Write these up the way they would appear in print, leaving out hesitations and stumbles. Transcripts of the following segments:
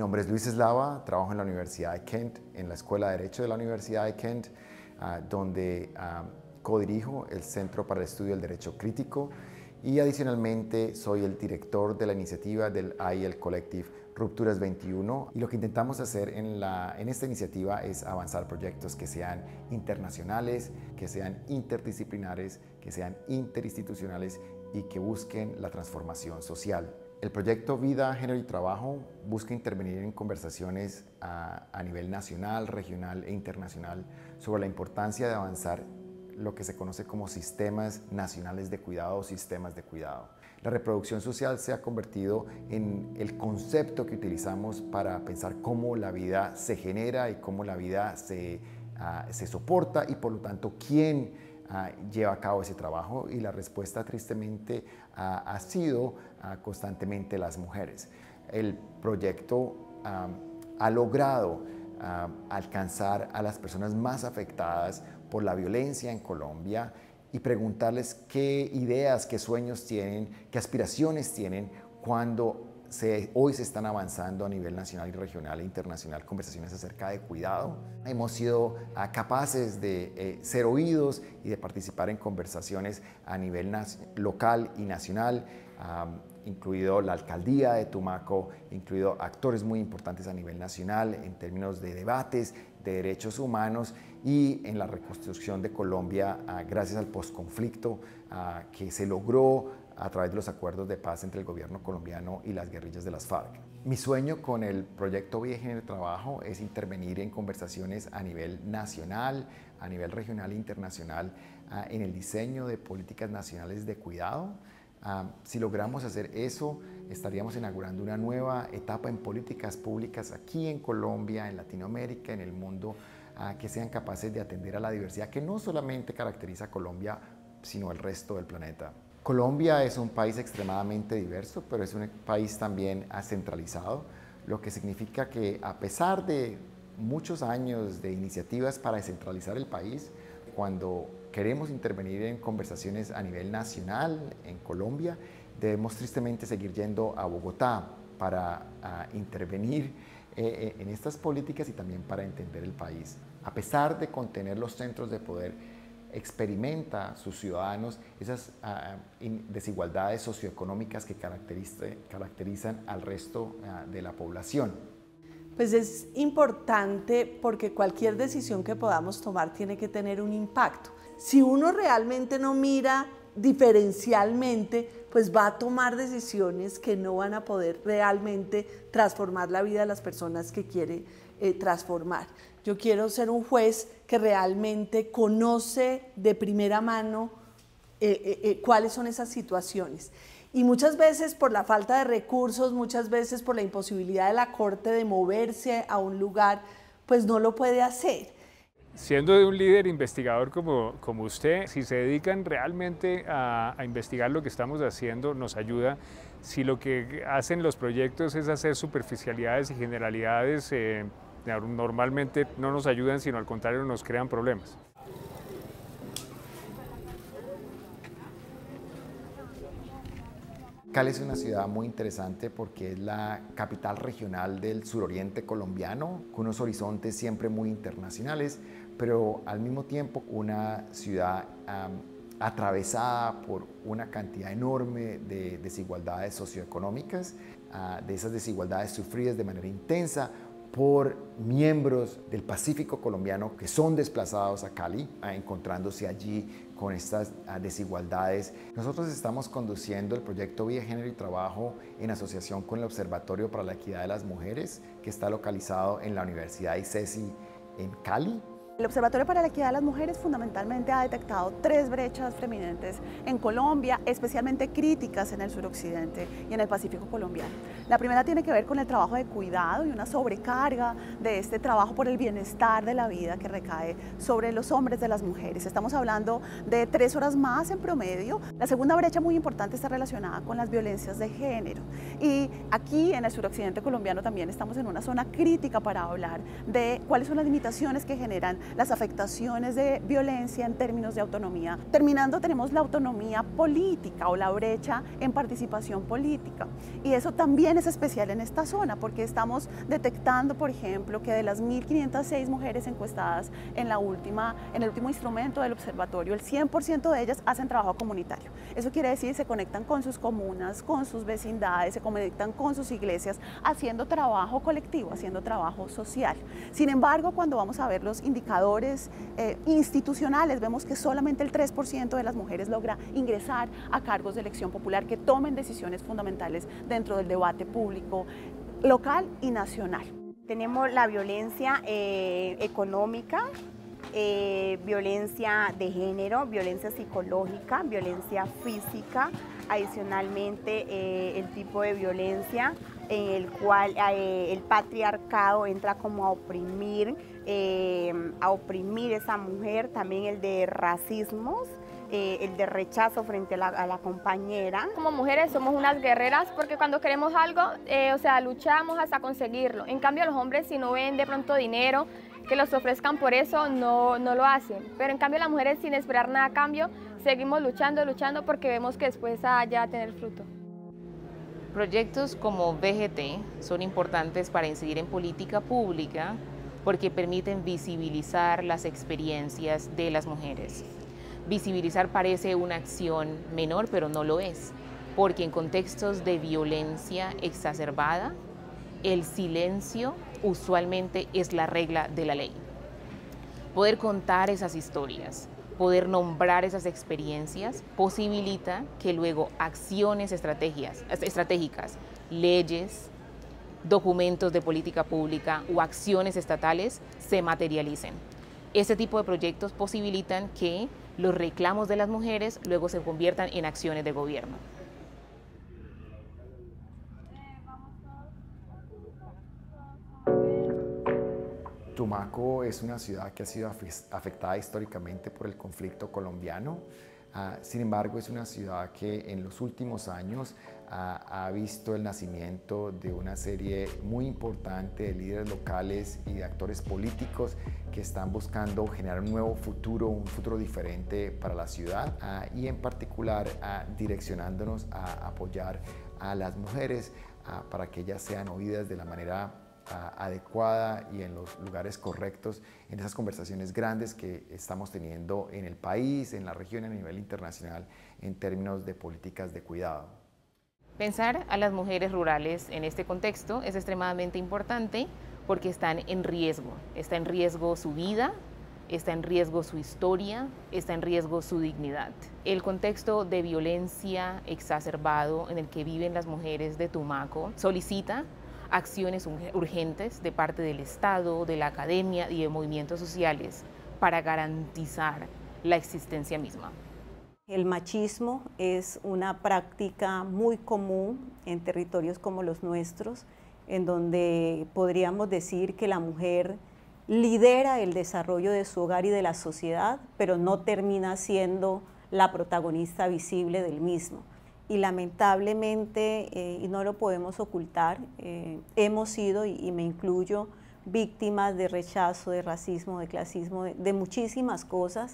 nombre es Luis Eslava, trabajo en la Universidad de Kent, en la Escuela de Derecho de la Universidad de Kent, donde codirijo el Centro para el Estudio del Derecho Crítico y adicionalmente soy el director de la iniciativa del IEL Collective Rupturas 21 y lo que intentamos hacer en esta iniciativa es avanzar proyectos que sean internacionales, que sean interdisciplinares, que sean interinstitucionales y que busquen la transformación social. El proyecto Vida, Género y Trabajo busca intervenir en conversaciones a nivel nacional, regional e internacional sobre la importancia de avanzar lo que se conoce como sistemas nacionales de cuidado o sistemas de cuidado. La reproducción social se ha convertido en el concepto que utilizamos para pensar cómo la vida se genera y cómo la vida se soporta y por lo tanto quién lleva a cabo ese trabajo, y la respuesta tristemente ha sido constantemente las mujeres. El proyecto ha logrado alcanzar a las personas más afectadas por la violencia en Colombia y preguntarles qué ideas, qué sueños tienen, qué aspiraciones tienen cuando hoy se están avanzando a nivel nacional y regional e internacional conversaciones acerca de cuidado. Hemos sido capaces de ser oídos y de participar en conversaciones a nivel local y nacional, incluido la alcaldía de Tumaco, incluido actores muy importantes a nivel nacional en términos de debates de derechos humanos y en la reconstrucción de Colombia gracias al posconflicto que se logró a través de los acuerdos de paz entre el gobierno colombiano y las guerrillas de las FARC. Mi sueño con el proyecto Vida, Género y Trabajo es intervenir en conversaciones a nivel nacional, a nivel regional e internacional en el diseño de políticas nacionales de cuidado. Si logramos hacer eso, estaríamos inaugurando una nueva etapa en políticas públicas aquí en Colombia, en Latinoamérica, en el mundo, que sean capaces de atender a la diversidad que no solamente caracteriza a Colombia, sino el resto del planeta. Colombia es un país extremadamente diverso, pero es un país también centralizado, lo que significa que a pesar de muchos años de iniciativas para descentralizar el país, cuando queremos intervenir en conversaciones a nivel nacional en Colombia, debemos tristemente seguir yendo a Bogotá para intervenir en estas políticas y también para entender el país. A pesar de contener los centros de poder, experimenta a sus ciudadanos esas desigualdades socioeconómicas que caracterizan al resto de la población. Pues es importante porque cualquier decisión que podamos tomar tiene que tener un impacto. Si uno realmente no mira diferencialmente, pues va a tomar decisiones que no van a poder realmente transformar la vida de las personas que quiere transformar. Yo quiero ser un juez que realmente conoce de primera mano cuáles son esas situaciones. Y muchas veces por la falta de recursos, muchas veces por la imposibilidad de la Corte de moverse a un lugar, pues no lo puede hacer. Siendo de un líder investigador como usted, si se dedican realmente a investigar lo que estamos haciendo, nos ayuda. Si lo que hacen los proyectos es hacer superficialidades y generalidades, normalmente no nos ayudan, sino al contrario nos crean problemas. Cali es una ciudad muy interesante porque es la capital regional del suroriente colombiano, con unos horizontes siempre muy internacionales, pero al mismo tiempo una ciudad atravesada por una cantidad enorme de desigualdades socioeconómicas, de esas desigualdades sufridas de manera intensa por miembros del Pacífico colombiano que son desplazados a Cali, encontrándose allí con estas desigualdades. Nosotros estamos conduciendo el proyecto Vida, Género y Trabajo en asociación con el Observatorio para la Equidad de las Mujeres, que está localizado en la Universidad ICESI en Cali. El Observatorio para la Equidad de las Mujeres fundamentalmente ha detectado 3 brechas preeminentes en Colombia, especialmente críticas en el suroccidente y en el Pacífico colombiano. La primera tiene que ver con el trabajo de cuidado y una sobrecarga de este trabajo por el bienestar de la vida que recae sobre los hombres de las mujeres. Estamos hablando de 3 horas más en promedio. La segunda brecha muy importante está relacionada con las violencias de género. Y aquí en el suroccidente colombiano también estamos en una zona crítica para hablar de cuáles son las limitaciones que generan las afectaciones de violencia en términos de autonomía. Terminando, tenemos la autonomía política o la brecha en participación política. Y eso también es especial en esta zona, porque estamos detectando, por ejemplo, que de las 1.506 mujeres encuestadas en el último instrumento del observatorio, el 100% de ellas hacen trabajo comunitario. Eso quiere decir, se conectan con sus comunas, con sus vecindades, se conectan con sus iglesias, haciendo trabajo colectivo, haciendo trabajo social. Sin embargo, cuando vamos a ver los indicadores institucionales, vemos que solamente el 3% de las mujeres logra ingresar a cargos de elección popular que tomen decisiones fundamentales dentro del debate público local y nacional. Tenemos la violencia económica, violencia de género, violencia psicológica, violencia física, adicionalmente el tipo de violencia en el cual el patriarcado entra como a oprimir esa mujer, también el de racismos, el de rechazo frente a la compañera. Como mujeres somos unas guerreras porque cuando queremos algo, luchamos hasta conseguirlo. En cambio los hombres, si no ven de pronto dinero que los ofrezcan por eso, no lo hacen. Pero en cambio las mujeres, sin esperar nada a cambio, seguimos luchando porque vemos que después ya va a tener fruto. Proyectos como VGT son importantes para incidir en política pública porque permiten visibilizar las experiencias de las mujeres. Visibilizar parece una acción menor, pero no lo es, porque en contextos de violencia exacerbada, el silencio usualmente es la regla de la ley. Poder contar esas historias, poder nombrar esas experiencias, posibilita que luego acciones estratégicas, leyes, documentos de política pública o acciones estatales se materialicen. Este tipo de proyectos posibilitan que los reclamos de las mujeres luego se conviertan en acciones de gobierno. Tumaco es una ciudad que ha sido afectada históricamente por el conflicto colombiano. Sin embargo, es una ciudad que en los últimos años ha visto el nacimiento de una serie muy importante de líderes locales y de actores políticos que están buscando generar un nuevo futuro, un futuro diferente para la ciudad y en particular direccionándonos a apoyar a las mujeres para que ellas sean oídas de la manera adecuada y en los lugares correctos en esas conversaciones grandes que estamos teniendo en el país, en la región, a nivel internacional, en términos de políticas de cuidado. Pensar a las mujeres rurales en este contexto es extremadamente importante porque están en riesgo. Está en riesgo su vida, está en riesgo su historia, está en riesgo su dignidad. El contexto de violencia exacerbado en el que viven las mujeres de Tumaco solicita acciones urgentes de parte del Estado, de la academia y de movimientos sociales para garantizar la existencia misma. El machismo es una práctica muy común en territorios como los nuestros, en donde podríamos decir que la mujer lidera el desarrollo de su hogar y de la sociedad, pero no termina siendo la protagonista visible del mismo. Y lamentablemente, y no lo podemos ocultar, hemos sido, y me incluyo, víctimas de rechazo, de racismo, de clasismo, de muchísimas cosas,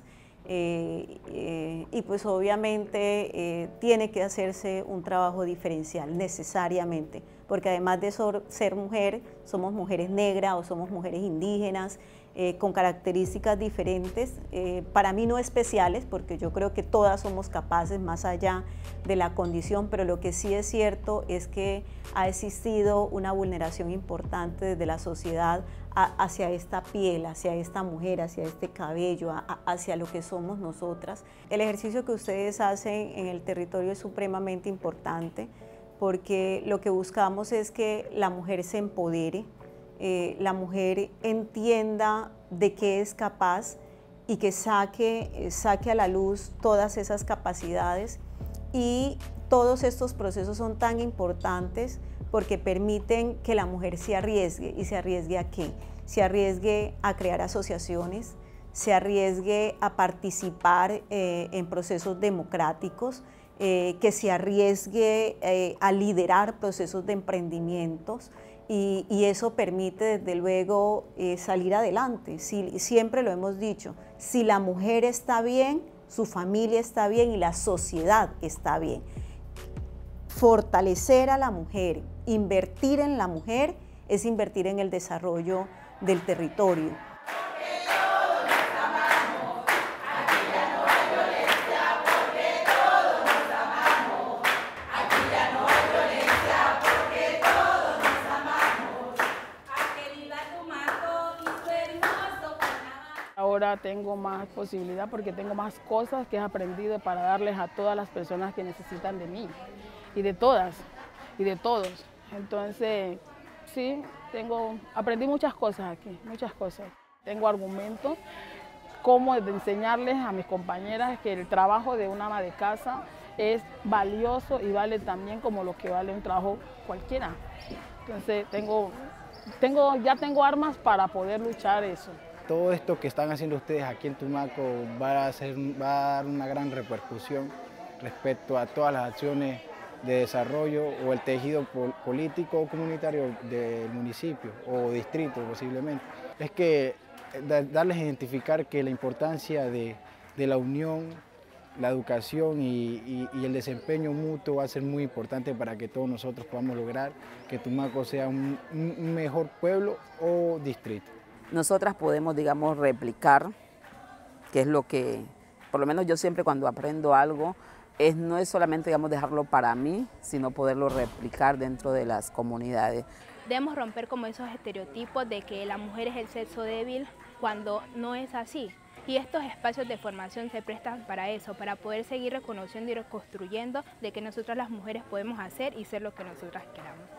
y pues obviamente tiene que hacerse un trabajo diferencial, necesariamente, porque además de ser mujer, somos mujeres negras o somos mujeres indígenas, con características diferentes, para mí no especiales, porque yo creo que todas somos capaces más allá de la condición, pero lo que sí es cierto es que ha existido una vulneración importante desde la sociedad hacia esta piel, hacia esta mujer, hacia este cabello, hacia lo que somos nosotras. El ejercicio que ustedes hacen en el territorio es supremamente importante, porque lo que buscamos es que la mujer se empodere, la mujer entienda de qué es capaz y que saque a la luz todas esas capacidades, y todos estos procesos son tan importantes porque permiten que la mujer se arriesgue. ¿Y se arriesgue a qué? Se arriesgue a crear asociaciones, se arriesgue a participar en procesos democráticos, que se arriesgue a liderar procesos de emprendimientos, y eso permite desde luego salir adelante. Siempre lo hemos dicho, si la mujer está bien, su familia está bien y la sociedad está bien. Fortalecer a la mujer, invertir en la mujer es invertir en el desarrollo del territorio. Ahora tengo más posibilidad porque tengo más cosas que he aprendido para darles a todas las personas que necesitan de mí, y de todas, y de todos. Entonces, sí, aprendí muchas cosas aquí, muchas cosas. Tengo argumentos como de enseñarles a mis compañeras que el trabajo de una ama de casa es valioso y vale también como lo que vale un trabajo cualquiera. Entonces, ya tengo armas para poder luchar eso. Todo esto que están haciendo ustedes aquí en Tumaco va a dar una gran repercusión respecto a todas las acciones de desarrollo o el tejido político o comunitario del municipio o distrito posiblemente. Es que darles a identificar que la importancia de la unión, la educación y el desempeño mutuo va a ser muy importante para que todos nosotros podamos lograr que Tumaco sea un mejor pueblo o distrito. Nosotras podemos, digamos, replicar, que es lo que, por lo menos yo siempre cuando aprendo algo, no es solamente, digamos, dejarlo para mí, sino poderlo replicar dentro de las comunidades. Debemos romper como esos estereotipos de que la mujer es el sexo débil cuando no es así. Y estos espacios de formación se prestan para eso, para poder seguir reconociendo y reconstruyendo de que nosotras las mujeres podemos hacer y ser lo que nosotras queramos.